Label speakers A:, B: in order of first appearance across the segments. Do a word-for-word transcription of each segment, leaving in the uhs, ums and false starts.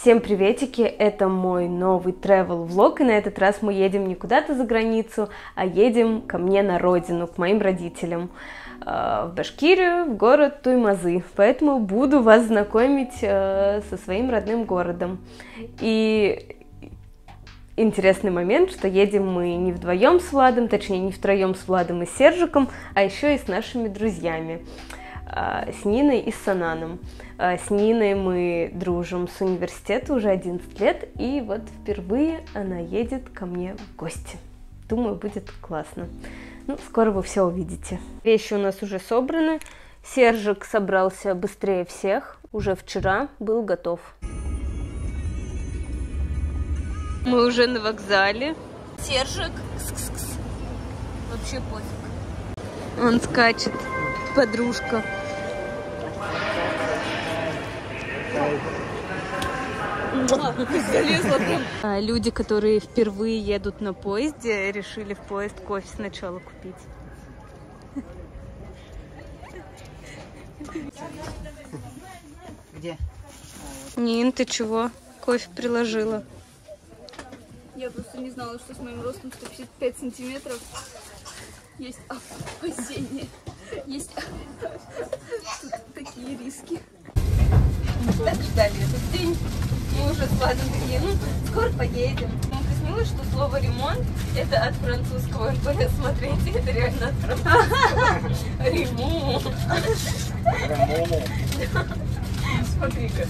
A: Всем приветики, это мой новый travel влог, и на этот раз мы едем не куда-то за границу, а едем ко мне на родину, к моим родителям, в Башкирию, в город Туймазы, поэтому буду вас знакомить со своим родным городом. И интересный момент, что едем мы не вдвоем с Владом, точнее не втроем с Владом и Сержиком, а еще и с нашими друзьями, с Ниной и с Сананом. С Ниной мы дружим с университета уже одиннадцать лет, и вот впервые она едет ко мне в гости. Думаю, будет классно. Ну, скоро вы все увидите. Вещи у нас уже собраны. Сержик собрался быстрее всех. Уже вчера был готов. Мы уже на вокзале. Сержик. Кс-кс-кс. Вообще пофиг. Он скачет. Подружка. Люди, которые впервые едут на поезде, решили в поезд кофе сначала купить.
B: Где?
A: Нин, ты чего? Кофе приложила.
C: Я просто не знала, что с моим ростом сто пятьдесят пять сантиметров есть опасения. Есть тут такие риски.
A: Мы так ждали этот день. Мы уже с Владом такие, ну, скоро поедем. Нам приснилось, что слово ремонт это от французского. Он говорит, смотрите, это реально от французского. Ремонт. Смотри-ка.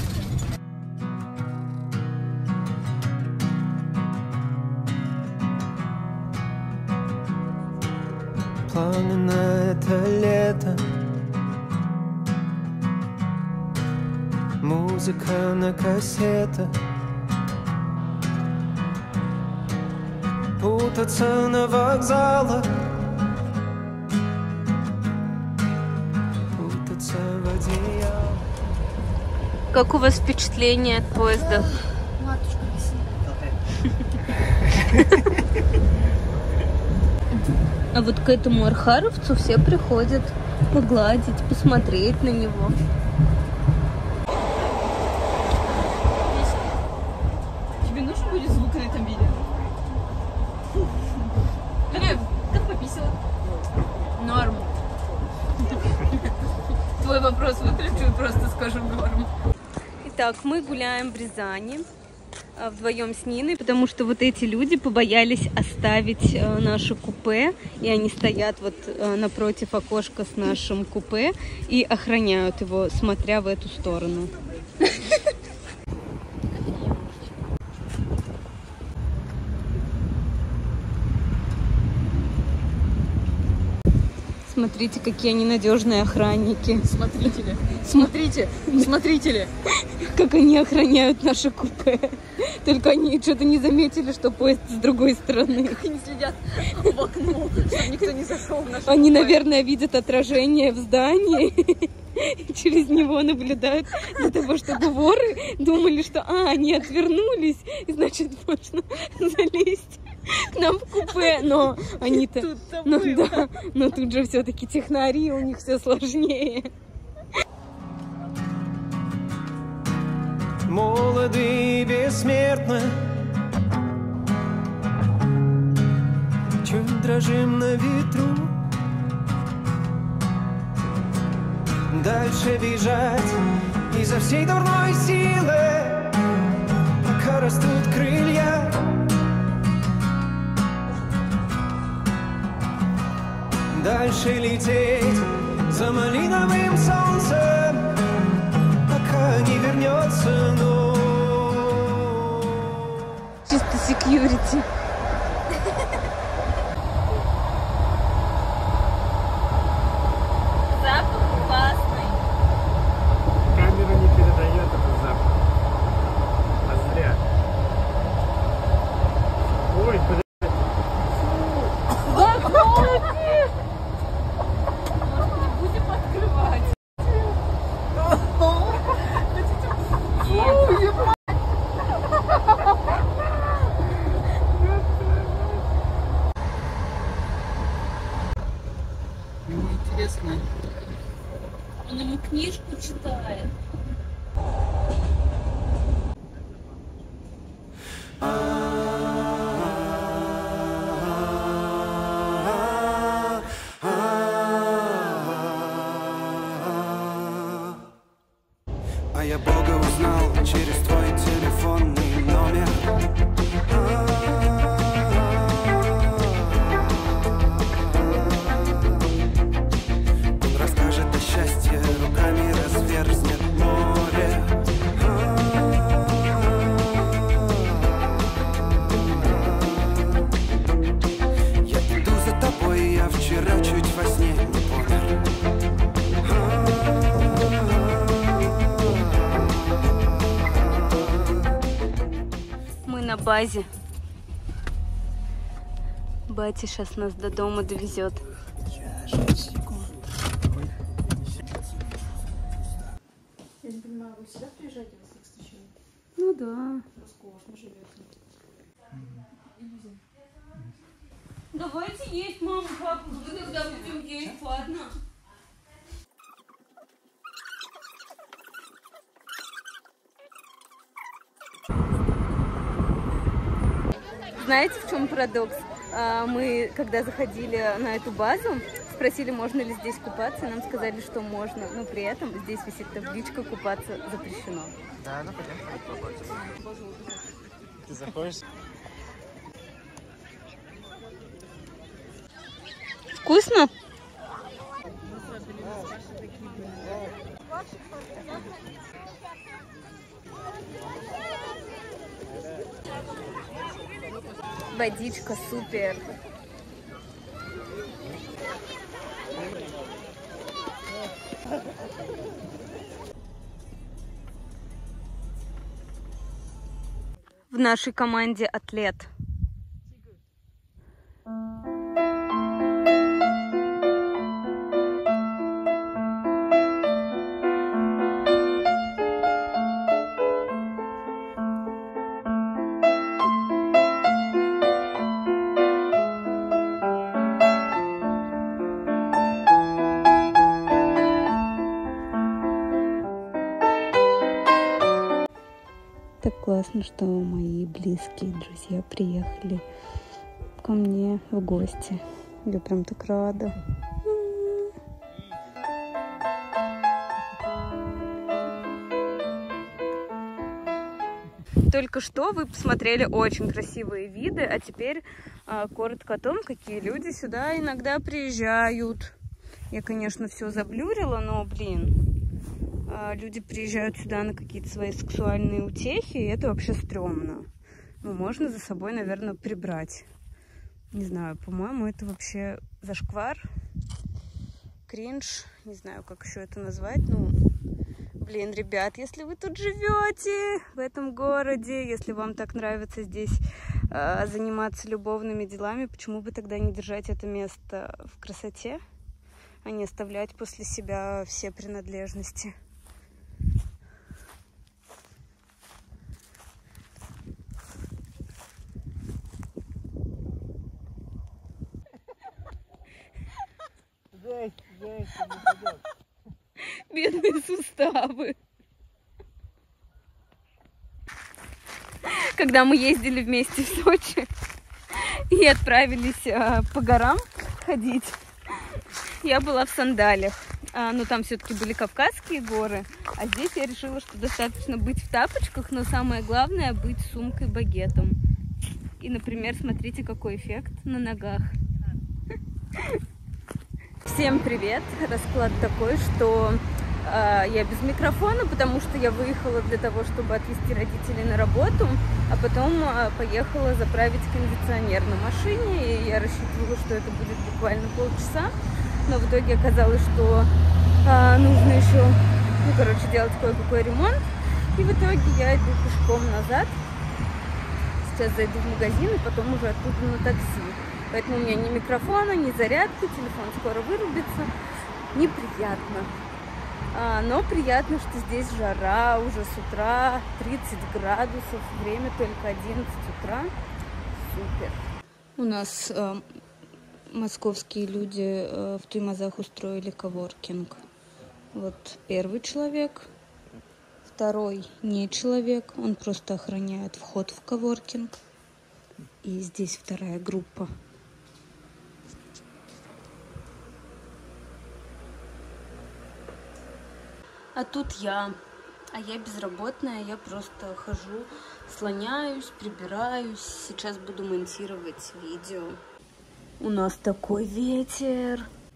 D: Планы на это лето, музыка на кассетах, путаться на вокзалах, путаться в одеялах.
A: Как у вас впечатление от поезда?
C: Матушка,
A: А вот к этому архаровцу все приходят погладить, посмотреть на него.
C: тебе нужен будет звук на этом видео? Глеб, как пописала?
A: Норм. Твой вопрос выключу и просто скажу норм. Итак, мы гуляем в Рязани вдвоем с Ниной, потому что вот эти люди побоялись оставить э, наше купе, и они стоят вот э, напротив окошка с нашим купе и охраняют его, смотря в эту сторону. Смотрите, какие они надежные охранники.
C: Смотрители. Смотрите, смотрители.
A: Как они охраняют наше купе. Только они что-то не заметили, что поезд с другой стороны.
C: Как они следят в окно, чтобы никто не зашел в наше
A: Они,
C: купе.
A: наверное, видят отражение в здании и через него наблюдают для того, чтобы воры думали, что а, они отвернулись, и значит можно залезть к нам в купе. Но они-то... Ну да, но тут же все-таки технари, у них все сложнее.
D: Молоды и бессмертны, чуть дрожим на ветру. Дальше бежать изо всей дурной силы, пока растут крылья. Дальше лететь за малиновым солнцем, пока не вернется ночь.
A: Чисто секьюрити. Запах классный.
B: Камера не передает этот запах. А зря. Ой, блядь.
A: Будем открывать.
D: через твой телефонный номер. Он расскажет о счастье, руками разверзнет море. Я иду за тобой, я вчера чуть во сне не помер.
A: На базе. Батя сейчас нас до дома довезет.
C: Я не понимаю, вы всегда приезжаете в Воскресенье?
A: Ну да.
C: Роскошно живете.
A: Давайте есть, мама, папа. Вы тогда будем есть, ладно? Знаете, в чем парадокс? Мы, когда заходили на эту базу, спросили, можно ли здесь купаться, и нам сказали, что можно, но при этом здесь висит табличка «Купаться запрещено».
B: Да, ну пойдем. Ты заходишь?
A: Вкусно? Водичка супер. В нашей команде атлет. Так классно, что мои близкие друзья приехали ко мне в гости. Я прям так рада. Только что вы посмотрели очень красивые виды, а теперь а, коротко о том, какие люди сюда иногда приезжают. Я, конечно, все заблюрила, но, блин... Люди приезжают сюда на какие-то свои сексуальные утехи, и это вообще стрёмно. Ну, можно за собой, наверное, прибрать. Не знаю, по-моему, это вообще зашквар, кринж, не знаю, как еще это назвать. Ну, блин, ребят, если вы тут живете, в этом городе, если вам так нравится здесь э, заниматься любовными делами, почему бы тогда не держать это место в красоте, а не оставлять после себя все принадлежности?
B: Жесть, жесть, не пойдет.
A: Бедные суставы. Когда мы ездили вместе в Сочи и отправились а, по горам ходить, я была в сандалях. А, ну, там все-таки были Кавказские горы, а здесь я решила, что достаточно быть в тапочках, но самое главное быть с сумкой-багетом. И, например, смотрите, какой эффект на ногах. Всем привет! Расклад такой, что э, я без микрофона, потому что я выехала для того, чтобы отвезти родителей на работу, а потом э, поехала заправить кондиционер на машине, и я рассчитывала, что это будет буквально полчаса, но в итоге оказалось, что э, нужно еще, ну, короче, делать кое-какой ремонт, и в итоге я иду пешком назад. Сейчас зайду в магазин и потом уже оттуда на такси. Поэтому у меня ни микрофона, ни зарядки, телефон скоро вырубится. Неприятно. А, но приятно, что здесь жара уже с утра, тридцать градусов, время только одиннадцать утра. Супер. У нас э, московские люди э, в Туймазах устроили коворкинг. Вот первый человек, второй не человек, он просто охраняет вход в коворкинг. И здесь вторая группа. А тут я. А я безработная, я просто хожу, слоняюсь, прибираюсь. Сейчас буду монтировать видео. У нас такой ветер.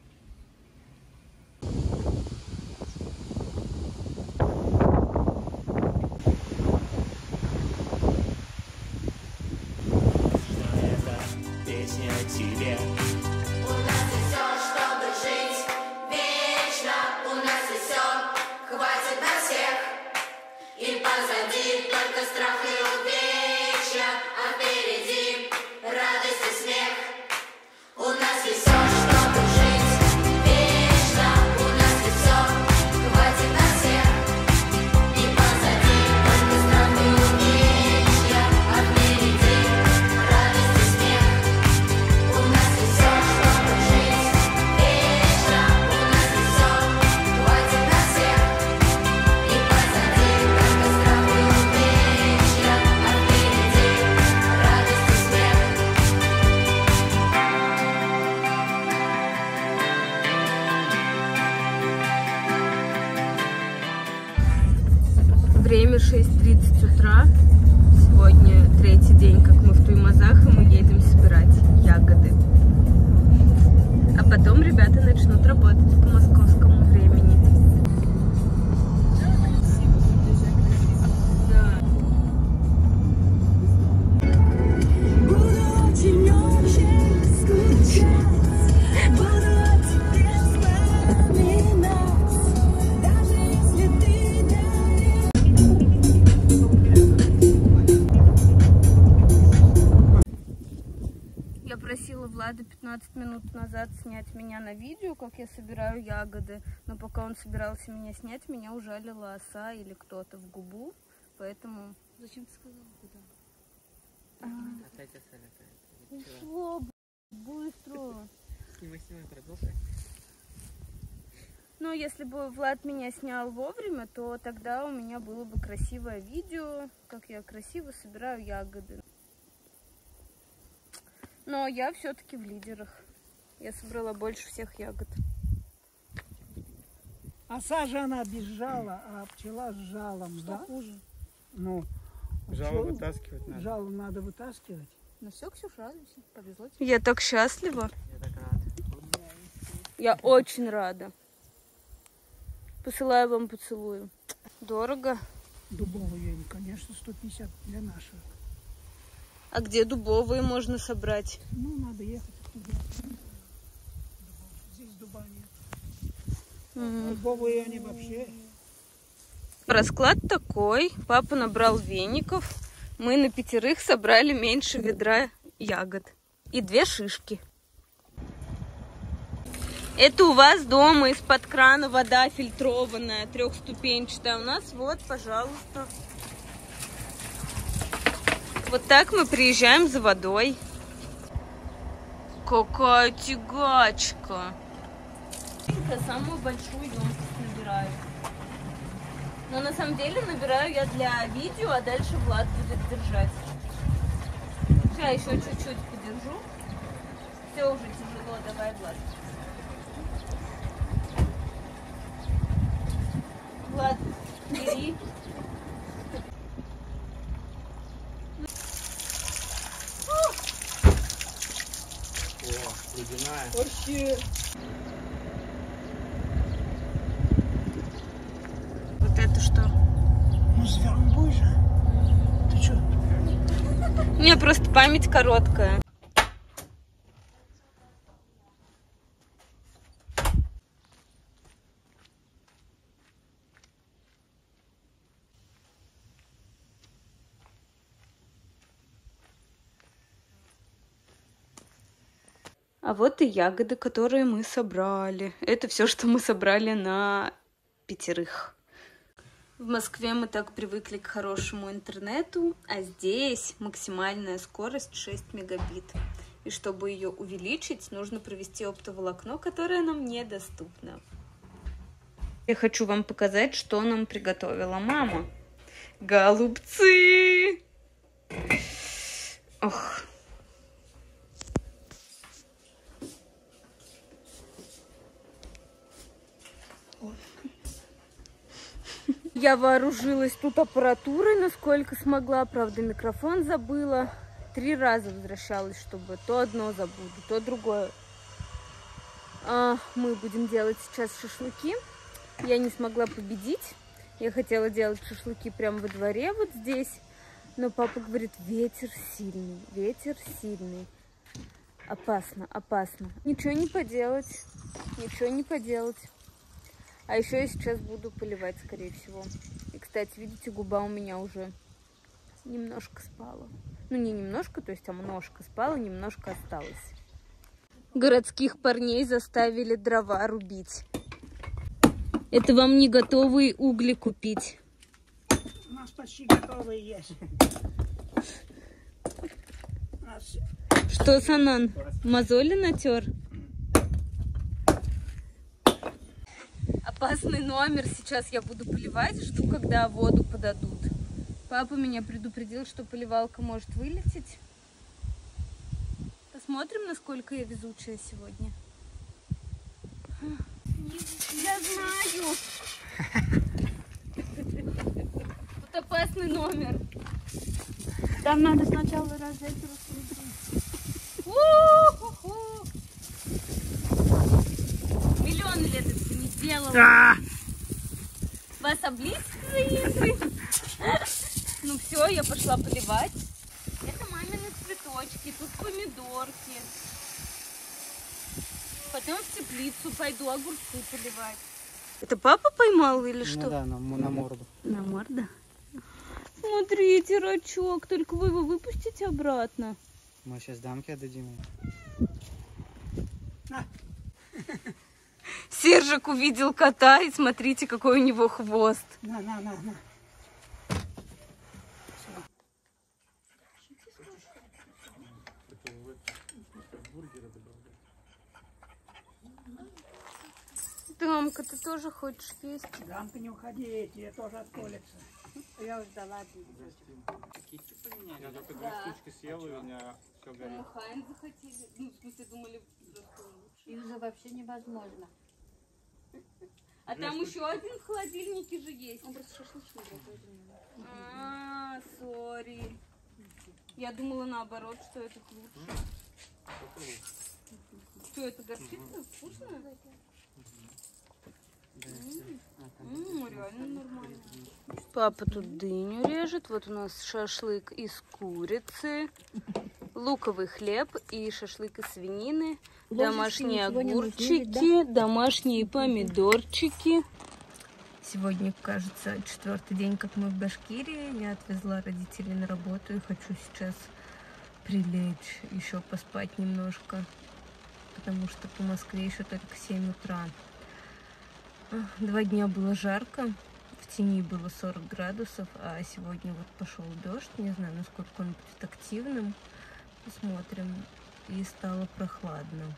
E: Песня о тебе.
F: У нас есть все, чтобы жить вечно. У нас есть все, хватит на всех. И позади только страх и увечья, а впереди радость и смех. У нас есть все, чтобы жить вечно. У нас есть все, хватит на всех. И позади только страх и увечья, а впереди радость и смех. У нас есть все, чтобы жить вечно. У нас есть все, хватит на всех. И позади только страх и увечья, а впереди радость и смех.
A: Время шесть тридцать утра. Сегодня третий день, как мы в Туймазах, и мы едем собирать ягоды. А потом ребята начнут работать по московскому времени. Да.
G: Буду очень-очень скучать, буду о тебе вспоминать, даже если ты далеко.
A: Я просила Влада пятнадцать минут назад снять меня на видео, как я собираю ягоды, но пока он собирался меня снять, меня ужалила оса или кто-то в губу, поэтому...
C: Зачем ты сказала, куда?
B: Опять оставили.
A: Ушло, быстро.
B: Снимай, снимай, продолжай.
A: Но если бы Влад меня снял вовремя, то тогда у меня было бы красивое видео, как я красиво собираю ягоды. Но я все-таки в лидерах. Я собрала больше всех ягод.
H: А сажа она бежала, а пчела с жалом,
C: Что
H: да?
C: хуже?
H: Ну,
B: Жало
H: пчелу-
B: вытаскивать надо.
H: Жало надо вытаскивать.
C: Ну все, Ксюш, радуйся. Повезло тебе.
A: Я так счастлива.
B: Я так рад.
A: Я очень рада. Посылаю вам поцелую. Дорого.
H: Дубовые, конечно, сто пятьдесят для наших.
A: А где дубовые можно собрать?
H: Ну, надо ехать туда. Здесь дуба нет. Дубовые они вообще.
A: Расклад такой. Папа набрал веников. Мы на пятерых собрали меньше ведра ягод. И две шишки. Это у вас дома из-под крана вода фильтрованная, трехступенчатая. У нас вот, пожалуйста. Вот так мы приезжаем за водой. Какая тягачка. Я самую большую емкость набираю. Но на самом деле набираю я для видео, а дальше Влад будет держать. Сейчас еще чуть-чуть подержу. Все уже тяжело, давай, Влад. Влад, бери.
B: О, ледяная.
H: Вообще.
A: Вот это что?
H: Ну, зверомбой же. Ты что?
A: У меня просто память короткая. А вот и ягоды, которые мы собрали. Это все, что мы собрали на пятерых. В Москве мы так привыкли к хорошему интернету, а здесь максимальная скорость шесть мегабит. И чтобы ее увеличить, нужно провести оптоволокно, которое нам недоступно. Я хочу вам показать, что нам приготовила мама. Голубцы! Ох. Я вооружилась тут аппаратурой, насколько смогла. Правда, микрофон забыла. Три раза возвращалась, чтобы то одно забуду, то другое. А, мы будем делать сейчас шашлыки. Я не смогла победить. Я хотела делать шашлыки прямо во дворе, вот здесь. Но папа говорит, ветер сильный, ветер сильный. Опасно, опасно. Ничего не поделать, ничего не поделать. А еще я сейчас буду поливать, скорее всего. И, кстати, видите, губа у меня уже немножко спала. Ну, не немножко, то есть, а немножко спала, немножко осталось. Городских парней заставили дрова рубить. Это вам не готовые угли купить.
H: У нас почти готовые есть. У нас
A: Что, Санан, мозоли натер? Опасный номер. Сейчас я буду поливать, жду, когда воду подадут. Папа меня предупредил, что поливалка может вылететь. Посмотрим, насколько я везучая сегодня. Я знаю. Тут опасный номер.
C: Там надо сначала разжать рассудок.
A: У-ху-ху. Миллион лет это не делала. Вас облизывает. Ну все, я пошла поливать. Это мамины цветочки, тут помидорки. Потом в теплицу пойду огурцы поливать. Это папа поймал или что?
B: Ну да, на, на морду.
A: На морду? Смотрите, рачок, только вы его выпустите обратно.
B: Мы сейчас дамки отдадим.
A: Сержик увидел кота, и смотрите, какой у него хвост.
H: на, на, на, на.
A: Дамка, ты тоже хочешь есть?
H: Дамка, не уходи, тебе тоже отколется. Я уже ждала.
B: Я только две штучки съел, и у меня все горит.
A: Хайм захотели. Ну, в смысле, думали, просто лучше.
C: Их же вообще невозможно.
A: А там еще один в холодильнике же есть.
C: Он просто шашлычный готовит.
A: А, сори. Я думала наоборот, что это лучше. Что, это горчица? Вкусно? Ммм, реально нормально. Папа тут дыню режет. Вот у нас шашлык из курицы, луковый хлеб и шашлык из свинины, домашние огурчики, домашние помидорчики. Сегодня, кажется, четвертый день, как мы в Башкирии. Я отвезла родителей на работу и хочу сейчас прилечь, еще поспать немножко, потому что по Москве еще только семь утра. Два дня было жарко, в тени было сорок градусов, а сегодня вот пошел дождь, не знаю, насколько он будет активным, посмотрим, и стало прохладно.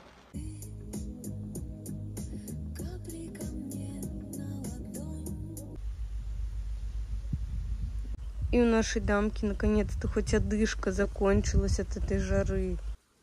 A: И у нашей дамки наконец-то хоть одышка закончилась от этой жары.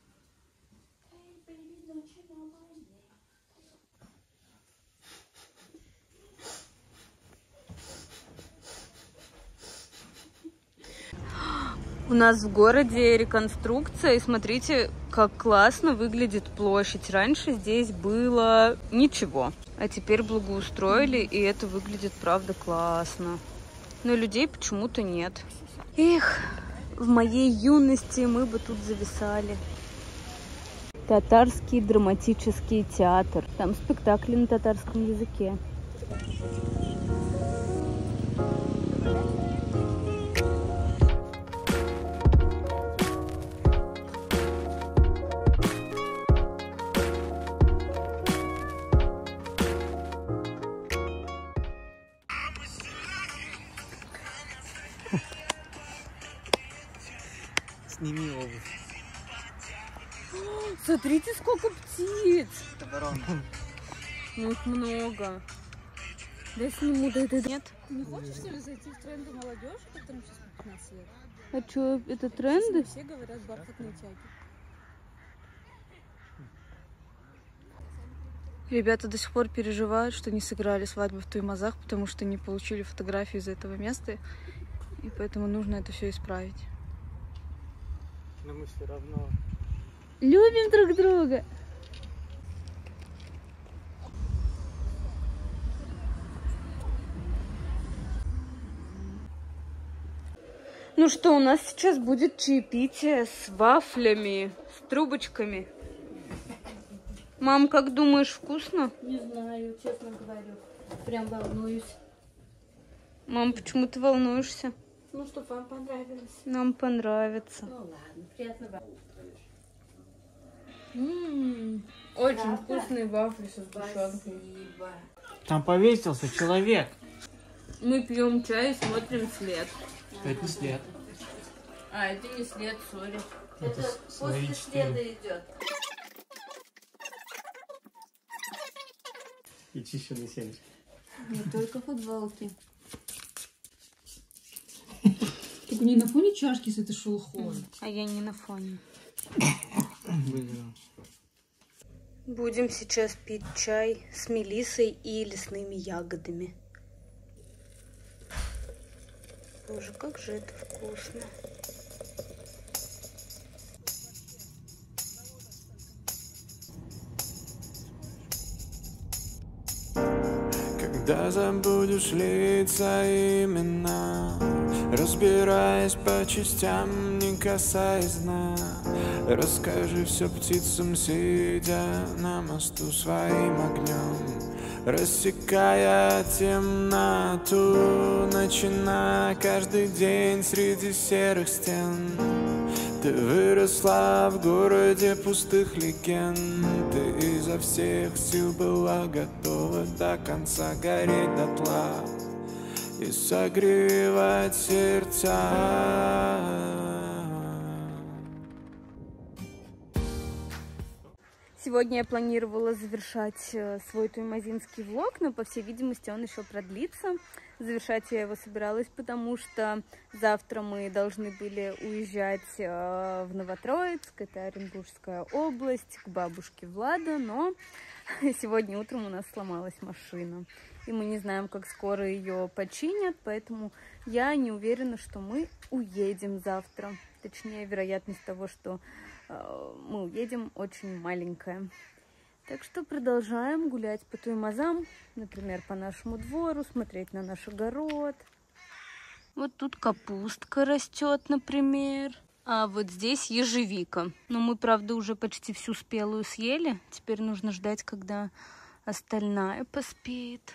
A: У нас в городе реконструкция, и смотрите, как классно выглядит площадь. Раньше здесь было ничего, а теперь благоустроили, и это выглядит, правда, классно. Но людей почему-то нет. Эх, в моей юности мы бы тут зависали. Татарский драматический театр. Там спектакли на татарском языке.
B: Сними обувь.
A: Смотрите, сколько птиц!
B: Это ворона.
A: Ну, их много. Да я сниму, да это нет.
C: Ты не хочешь, что ли, зайти в тренды молодежи, которым сейчас по пятнадцать лет?
A: А что, это тренды?
C: Все говорят бархатные тяги. Ребята до сих пор переживают, что не сыграли свадьбу в Туймазах, потому что не получили фотографии из этого места. И поэтому нужно это все исправить.
B: Но мы все равно.
C: Любим друг друга!
A: Ну что, у нас сейчас будет чаепитие с вафлями, с трубочками. Мам, как думаешь, вкусно?
C: Не знаю, честно говорю. Прям волнуюсь.
A: Мам, почему ты волнуешься?
C: Ну, чтобы вам понравилось.
A: Нам понравится.
C: Ну ладно, приятного.
A: М-м-м, очень вкусные вафли со сгущенкой.
C: Спасибо.
B: Там повесился человек.
A: Мы пьем чай и смотрим след.
B: Это не след.
A: А, это не след, сори.
C: Это после следа идет.
B: И чищенный семечки.
C: Не только футболки. Только не на фоне чашки с этой шелухой.
A: А я не на фоне. Будем сейчас пить чай с мелиссой и лесными ягодами. Боже, как же это вкусно.
D: Когда забудешь лица, имена, разбираясь по частям, не касаясь дна, расскажи все птицам, сидя на мосту своим огнем, рассекая темноту, начиная каждый день среди серых стен. Ты выросла в городе пустых легенд, ты изо всех сил была готова до конца гореть дотла и согревать сердца.
A: Сегодня я планировала завершать свой туймазинский влог, но, по всей видимости, он еще продлится. Завершать я его собиралась, потому что завтра мы должны были уезжать в Новотроицк, это Оренбургская область, к бабушке Влада, но сегодня утром у нас сломалась машина, и мы не знаем, как скоро ее починят, поэтому я не уверена, что мы уедем завтра. Точнее, вероятность того, что мы уедем, очень маленькая. Так что продолжаем гулять по Туймазам, например, по нашему двору, смотреть на наш огород. Вот тут капустка растет, например. А вот здесь ежевика. Но мы, правда, уже почти всю спелую съели. Теперь нужно ждать, когда остальная поспеет.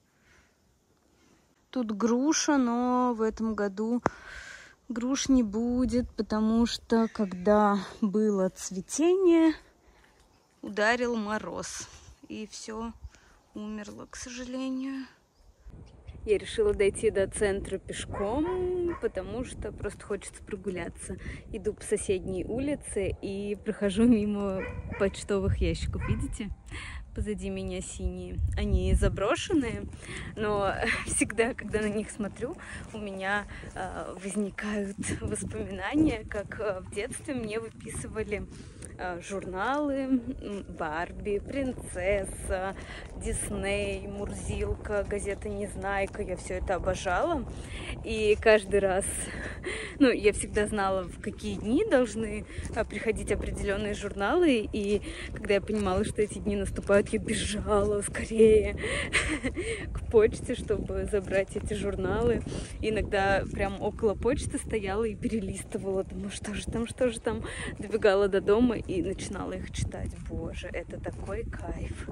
A: Тут груша, но в этом году груш не будет, потому что когда было цветение, ударил мороз, и все умерло, к сожалению. Я решила дойти до центра пешком, потому что просто хочется прогуляться. Иду по соседней улице и прохожу мимо почтовых ящиков. Видите? Позади меня синие. Они заброшенные, но всегда, когда на них смотрю, у меня э, возникают воспоминания, как э, в детстве мне выписывали э, журналы Барби, Принцесса, Дисней, Мурзилка, газета Незнайка. Я все это обожала. И каждый раз, ну, я всегда знала, в какие дни должны э, приходить определенные журналы. И когда я понимала, что эти дни наступают, я бежала скорее к почте, чтобы забрать эти журналы. Иногда прям около почты стояла и перелистывала. Думаю, что же там, что же там. Добегала до дома и начинала их читать. Боже, это такой кайф.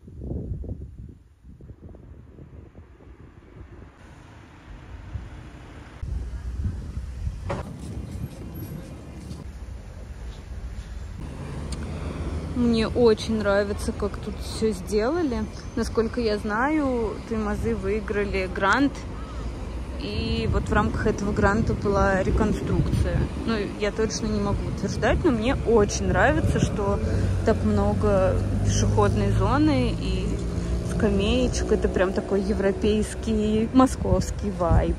A: Мне очень нравится, как тут все сделали. Насколько я знаю, Туймазы выиграли грант. И вот в рамках этого гранта была реконструкция. Ну, я точно не могу утверждать, но мне очень нравится, что так много пешеходной зоны и скамеечек. Это прям такой европейский, московский вайб.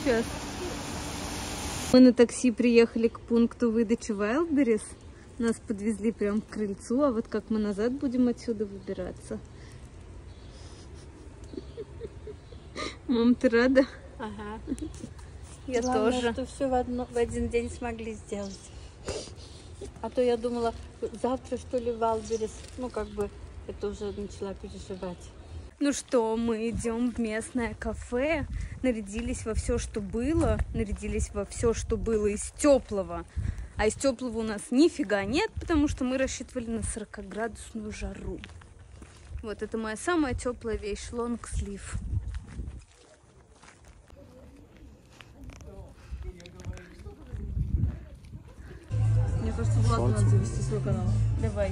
A: сейчас. Мы на такси приехали к пункту выдачи Wildberries. Нас подвезли прям к крыльцу, а вот как мы назад будем отсюда выбираться. Мам, ты рада?
E: Ага.
A: Я
E: Главное,
A: тоже.
E: что все в, одно, в один день смогли сделать. А то я думала, завтра что ли Wildberries. Ну, как бы, это уже начала переживать.
A: Ну что, мы идем в местное кафе, нарядились во все, что было, нарядились во все, что было из теплого. А из теплого у нас нифига нет, потому что мы рассчитывали на сорокаградусную жару. Вот это моя самая теплая вещь, лонгслив.
E: Мне кажется, Влад надо завести свой канал.
A: Давай.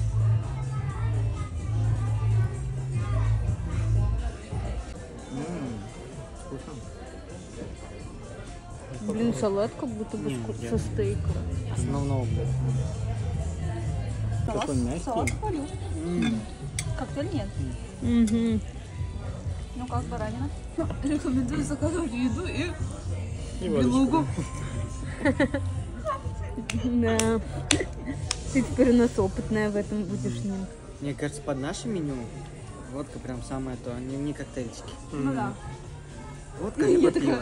A: Блин, салат как будто бы
B: Не,
A: с-
B: я-
A: со стейком.
B: Основного, блядь.
E: Салат,
B: Такой мягкий.
E: салат хвалю.
B: М.
E: Коктейль нет.
A: Угу.
E: Ну как баранина? Рекомендую заказывать еду и
B: И
E: белугу.
A: Да. Ты теперь у нас опытная в этом будешь, Нин.
I: Мне кажется, под нашим меню водка прям самое то, не, не коктейльчики.
E: Ну да.
I: Водка либо пиво.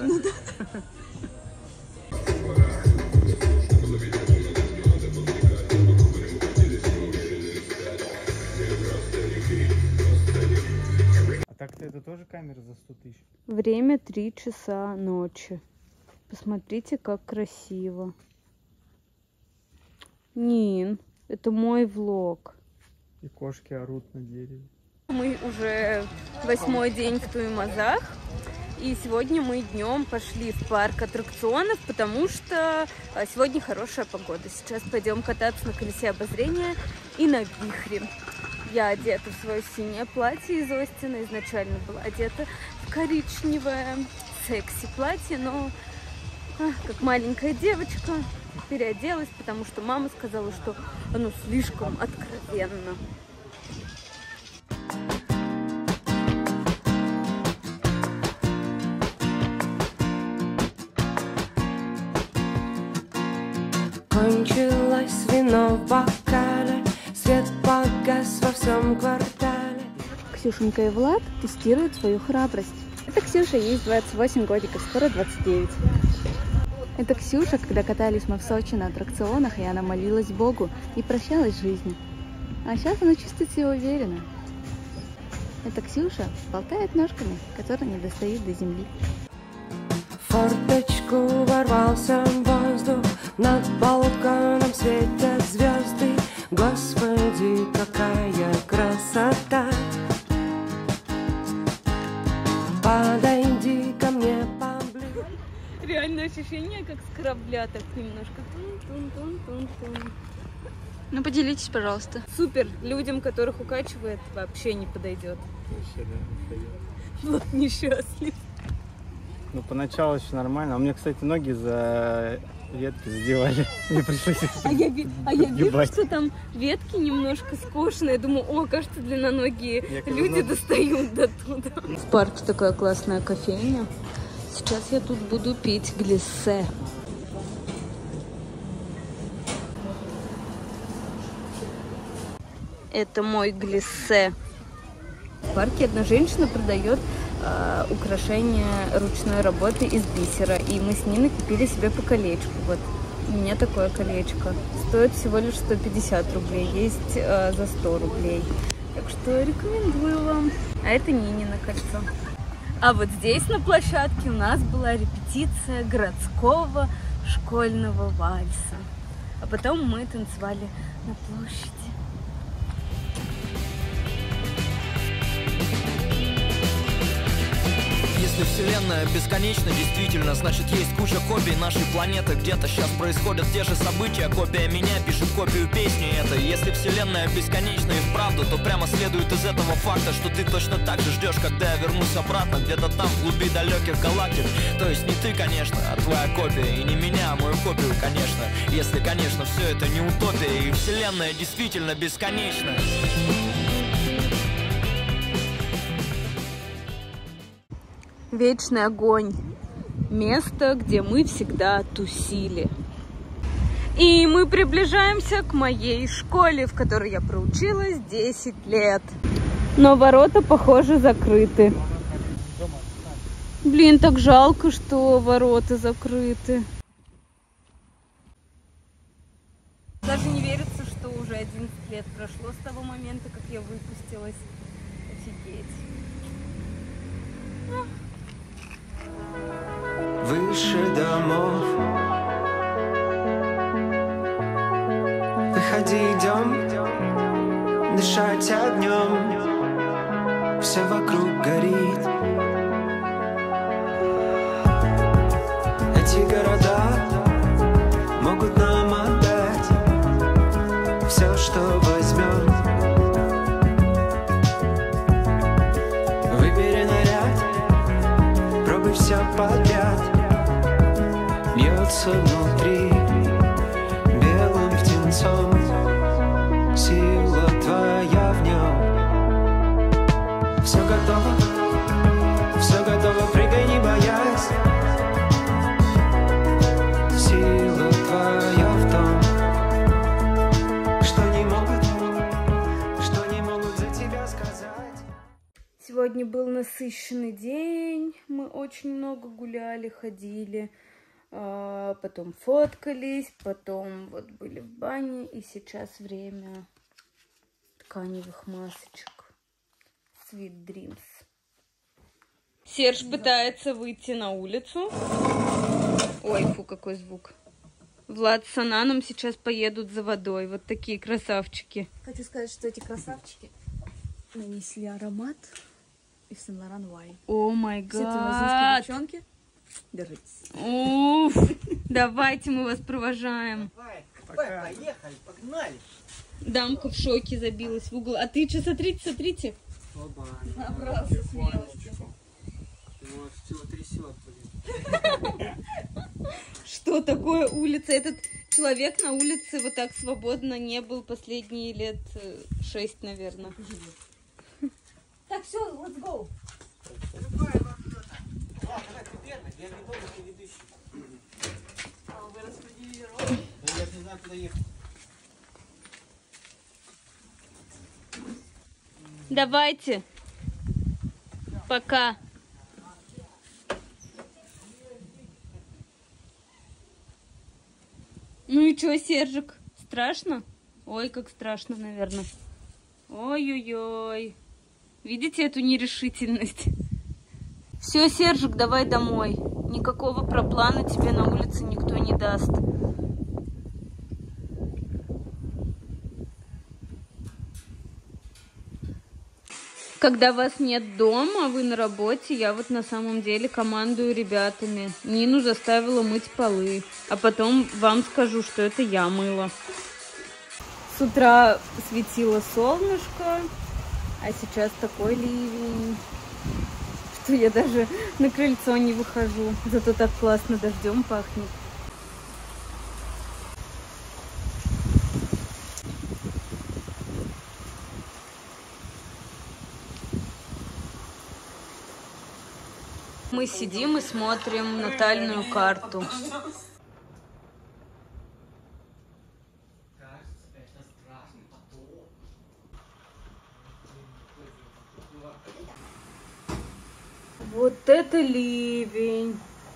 B: А так-то это тоже камера за сто тысяч?
A: Время три часа ночи. Посмотрите, как красиво. Нин, это мой влог.
B: И кошки орут на дереве.
A: Мы уже восьмой день в Туймазах. И сегодня мы днем пошли в парк аттракционов, потому что а, сегодня хорошая погода. Сейчас пойдем кататься на колесе обозрения и на вихре. Я одета в свое синее платье из Остина. Изначально была одета в коричневое секси-платье, но а, как маленькая девочка переоделась, потому что мама сказала, что оно слишком откровенно.
J: Кончилось вино в бокале, свет погас во всем квартале.
K: Ксюшенька и Влад тестируют свою храбрость. Это Ксюша, ей двадцать восемь годиков, скоро двадцать девять. Это Ксюша, когда катались мы в Сочи на аттракционах, и она молилась Богу и прощалась с жизнью. А сейчас она чувствует себя уверенно. Это Ксюша болтает ножками, которые не достают до земли.
J: В форточку ворвался воздух, над балконом светят звезды. Господи, какая красота! Подойди ко мне поближе.
A: Реальное ощущение, как с корабля, так немножко. Тун-тун-тун-тун-тун.
E: Ну поделитесь, пожалуйста.
A: Супер. Людям, которых укачивает, вообще не подойдет.
B: Вообще, да.
A: Вот несчастлив.
B: Ну, поначалу еще нормально. А мне, кстати, ноги за ветки задевали. Мне пришлось их
A: А я, ви- а я вижу,
B: сгибать.
A: что там ветки немножко скошенные. Думаю, о, кажется, длинноногие
B: Я как
A: люди
B: знал.
A: достают до туда. В парке такая классная кофейня. Сейчас я тут буду пить глиссе. Это мой глиссе. В парке одна женщина продает э, украшения ручной работы из бисера. И мы с Ниной купили себе по колечку. Вот у меня такое колечко. Стоит всего лишь сто пятьдесят рублей. Есть э, за сто рублей. Так что рекомендую вам. А это Нинино кольцо. А вот здесь на площадке у нас была репетиция городского школьного вальса. А потом мы танцевали на площади.
L: Если вселенная бесконечна, действительно, значит есть куча копий нашей планеты. Где-то сейчас происходят те же события. Копия меня пишет копию песни этой. Если вселенная бесконечна и вправду, то прямо следует из этого факта, что ты точно так же ждешь, когда я вернусь обратно, где-то там, в глуби далеких галактик. То есть не ты, конечно, а твоя копия. И не меня, а мою копию, конечно. Если, конечно, все это не утопия, и вселенная действительно бесконечна.
A: Вечный огонь. место, где мы всегда тусили. И мы приближаемся к моей школе, в которой я проучилась десять лет. Но ворота, похоже, закрыты. Блин, так жалко, что ворота закрыты. Даже не верится, что уже одиннадцать лет прошло с того момента, как я выпустилась. Офигеть.
D: Выше домов выходи, идем дышать огнем. Все вокруг горит. Эти города могут нам отдать все, что возьмем. Выбери наряд, пробуй все подряд. Бьется внутри белым птенцом. Сила твоя в нем. Все готово, все готово, прыгай, не боясь. Сила твоя в том, что не могут, что не могут за тебя сказать.
A: Сегодня был насыщенный день. Мы очень много гуляли, ходили. Потом фоткались, потом вот были в бане, и сейчас время тканевых масочек. Sweet Dreams. Серж пытается выйти на улицу. Ой, фу, какой звук. Влад с Ананом сейчас поедут за водой. Вот такие красавчики.
K: Хочу сказать, что эти красавчики нанесли аромат Ив Сен Лоран Вай.
A: О май
K: Все
A: гад.
K: тормозинские девчонки. Держитесь.
A: Уф, давайте мы вас провожаем.
I: Давай, поехали, погнали.
A: Дамка в шоке забилась в угол. А ты что, смотрите, смотрите.
I: Оба.
K: Набрался смелости.
I: Ну, все трясет, блин.
A: Что такое улица? Этот человек на улице вот так свободно не был последние лет шесть, наверное.
K: Так, все, let's go.
I: Давай, ты первый, я ведомый, ты ведущий.
K: А вы распределили роль?
I: Да я не знаю, куда ехать.
A: Давайте. Пока. Ну и чё, Сержик? Страшно? Ой, как страшно, наверное. Ой-ой-ой. Видите эту нерешительность? Все, Сержик, давай домой. Никакого проплана тебе на улице никто не даст. Когда вас нет дома, вы на работе, я вот на самом деле командую ребятами. Нину заставила мыть полы, а потом вам скажу, что это я мыла. С утра светило солнышко, а сейчас такой ливень, что я даже на крыльцо не выхожу. Зато так классно дождем пахнет. Мы сидим и смотрим натальную карту. Вот это ливень.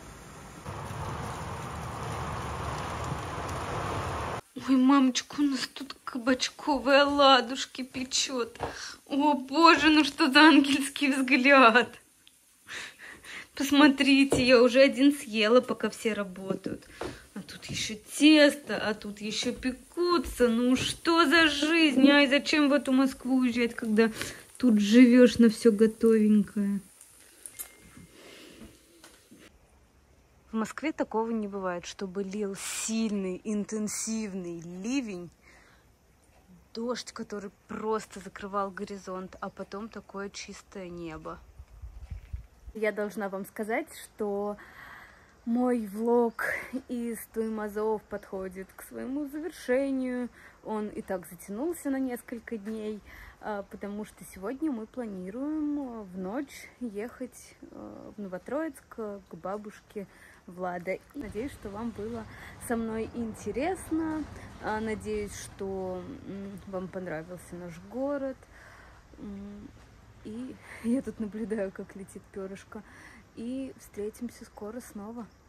A: Ой, мамочка, у нас тут кабачковые оладушки печет. О, боже, ну что за ангельский взгляд. Посмотрите, я уже один съела, пока все работают. А тут еще тесто, а тут еще пекутся. Ну что за жизнь? Ай, зачем в эту Москву уезжать, когда тут живешь на все готовенькое? В Москве такого не бывает, чтобы лил сильный, интенсивный ливень, дождь, который просто закрывал горизонт, а потом такое чистое небо. Я должна вам сказать, что Мой влог из Туймазов подходит к своему завершению. Он и так затянулся на несколько дней, потому что сегодня мы планируем в ночь ехать в Новотроицк к бабушке Влада. Надеюсь, что вам было со мной интересно. Надеюсь, что вам понравился наш город. И я тут наблюдаю, как летит перышко. И встретимся скоро снова.